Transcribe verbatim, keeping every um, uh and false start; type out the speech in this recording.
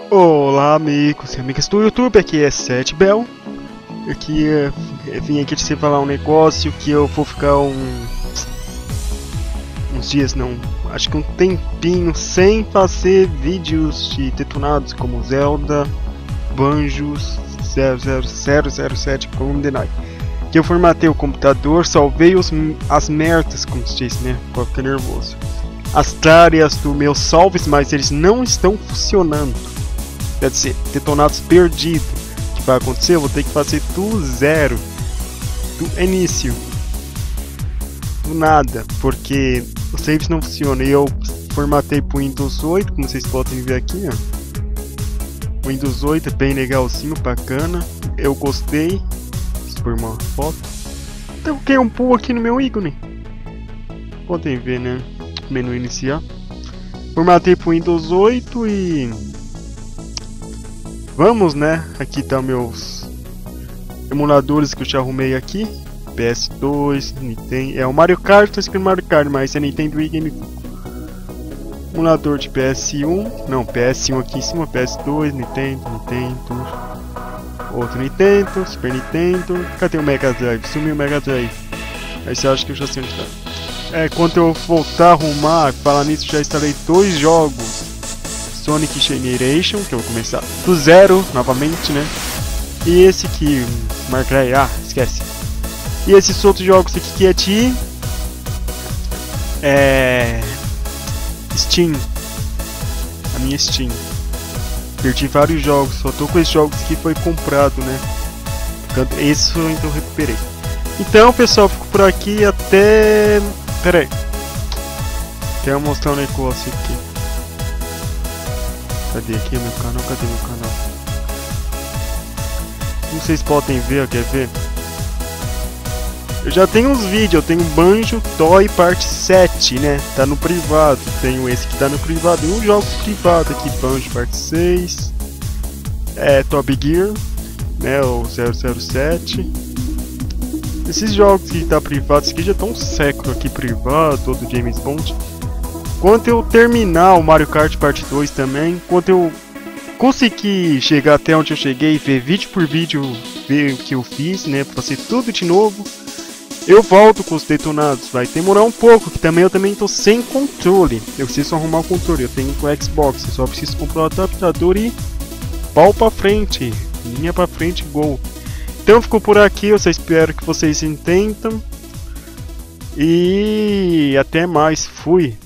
Olá amigos e amigas do YouTube, aqui é Sete Bell. Aqui é, eu vim aqui te falar um negócio que eu vou ficar um, uns dias, não, acho que um tempinho sem fazer vídeos de detonados como Zelda, Banjos, zero zero zero zero sete Column Deny. Que eu formatei o computador, salvei os, as merdas, como se diz, né, pra ficar nervoso. As áreas dos meus salves, mas eles não estão funcionando. Quer dizer, detonados perdidos. O que vai acontecer? Eu vou ter que fazer do zero, do início, do nada, porque os saves não funcionam. E eu formatei pro Windows oito, como vocês podem ver aqui, ó. O Windows oito é bem legalzinho, bacana. Eu gostei. Vou pôr uma foto. Então, coloquei um pulo aqui no meu ícone. Podem ver, né? Menu iniciar. Formatei pro Windows oito e vamos, né? Aqui tá meus emuladores que eu já arrumei aqui. P S dois, Nintendo. É o Mario Kart, tá escrito Mario Kart, mas é Nintendo Wii GameCube. Emulador de P S um, não, P S um aqui em cima, P S dois, Nintendo, Nintendo. Outro Nintendo, Super Nintendo. Cadê o Mega Drive? Sumiu o Mega Drive. Aí você acha que eu já sei onde tá. É, quando eu voltar a arrumar, falar nisso, já instalei dois jogos. Sonic Generation, que eu vou começar do zero, novamente, né? E esse aqui, Marcrai, ah, esquece. E esses outros jogos aqui que é de... É... Steam. A minha Steam. Perdi vários jogos, só tô com esses jogos que foi comprado, né? Isso eu então recuperei. Então, pessoal, fico por aqui até... Pera aí. Quero mostrar um negócio aqui. Cadê aqui meu canal? Cadê meu canal? Como vocês podem ver, quer ver? Eu já tenho uns vídeos, eu tenho Banjo Toy parte sete, né? Tá no privado. Tenho esse que tá no privado. E um jogo privado aqui, Banjo parte seis. É, Top Gear, né? O zero zero sete. Esses jogos que tá privados aqui já estão um século aqui privado, todo James Bond. Quando eu terminar o Mario Kart Parte dois também, quando eu conseguir chegar até onde eu cheguei, ver vídeo por vídeo, ver o que eu fiz, né, fazer tudo de novo, eu volto com os detonados. Vai demorar um pouco, que também eu também tô sem controle. Eu preciso arrumar o controle, eu tenho com o Xbox, eu só preciso comprar o adaptador e pau pra frente, linha pra frente, gol. Então ficou por aqui, eu só espero que vocês entendam. E até mais, fui!